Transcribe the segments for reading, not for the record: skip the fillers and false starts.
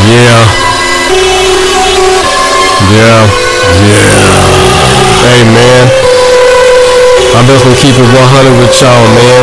Yeah. Yeah. Hey, man. I'm just gonna keep it 100 with y'all, man.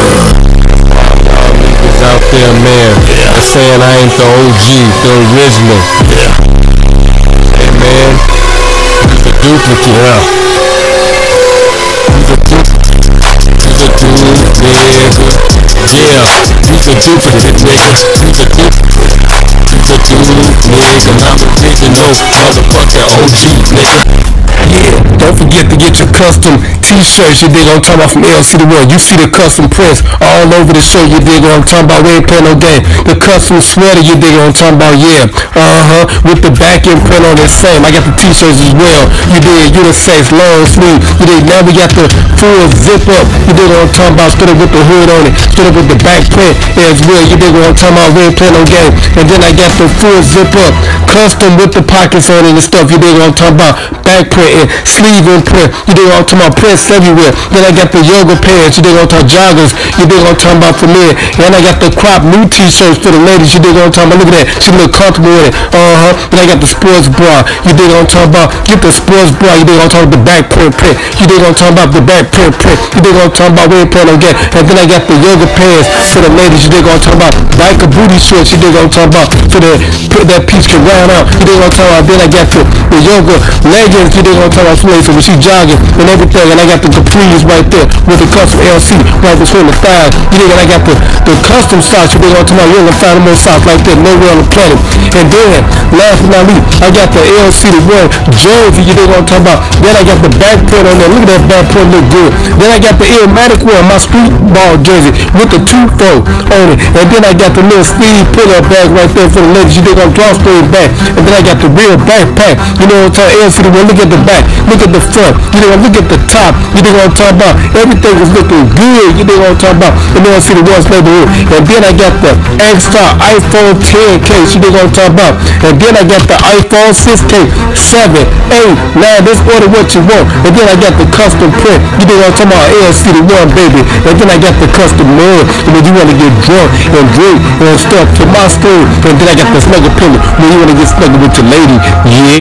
Y'all niggas out there, man. They're saying I ain't the OG, the original. Hey, man. He's a duplicate. He's a duplicate, nigga. Yeah. He's a duplicate, nigga. He's a duplicate. He's a duplicate, nigga. I'm original, motherfucking OG, nigga. Yeah, don't forget to get your custom t-shirts, you dig what I'm talking about, from LC The World. You see the custom prints all over the shirt, you dig what I'm talking about, we ain't playing no game. The custom sweater, you dig what I'm talking about, yeah. With the back end print on it, same. I got the t-shirts as well, you dig, unisex, long sleeve, you dig. Now we got the full zip up, you dig what I'm talking about, straight up with the hood on it, straight up with the back print as well, you dig what I'm talking about, we ain't playing no game. And then I got the full zip up, custom with the pockets on it and stuff, you dig what I'm talking about, back print and sleeve and print, you dig what I'm talking about, prints everywhere. Then I got the yoga pants, you dig what I'm talking about, joggers, you dig what I'm talking about, for men. And I got the crop new t-shirts for the ladies, you dig what I'm talking about, look at that, she look comfortable with it. Then I got the sports bra, you dig what I'm talking about, get the sports bra, you dig what I'm talking about, the back print, you dig what I'm talking about, the back print, you dig what I'm talking about, we ain't playing no game. And then I got the yoga pants for the ladies, you dig what I'm talking about, biker booty shorts, you dig what I'm talking about, for that piece can round out, you dig what I'm talking about. Then I got the yoga leggings, you dig what I'm talking about, for when she jogging and everything. And I got the capris right there with the custom LC right between the thighs, you dig. And I got the custom socks, you dig what I'm talking about. You ain't gonna find no more socks like that nowhere on the planet. And then last but not least, I got the LC The World jersey, you dig what I'm talking about. Then I got the back print on there, look at that back print, look good. Then I got the Illmatic one, my street ball jersey with the two-fold on it. And then I got the little Steve pull-up bag right there for the ladies, you dig, on drawstring bag. And then I got the real backpack, you know what I'm talking about, LC The World. Look at the back, look at the front, you know, look at the top, you know what I'm talking about. Everything is looking good, you know what I'm talking about. And then I see the West neighborhood. And then I got the X-Star iPhone 10 case, you know what I'm talking about. And then I got the iPhone 6 case, 7, 8, 9, just order what you want. And then I got the custom print, you know what I'm talking about, LC The World, baby. And then I got the custom mug, when you want to get drunk and drink and stuff to my store. And then I got the snuggle pillow, when you want to get snuggled with your lady, yeah.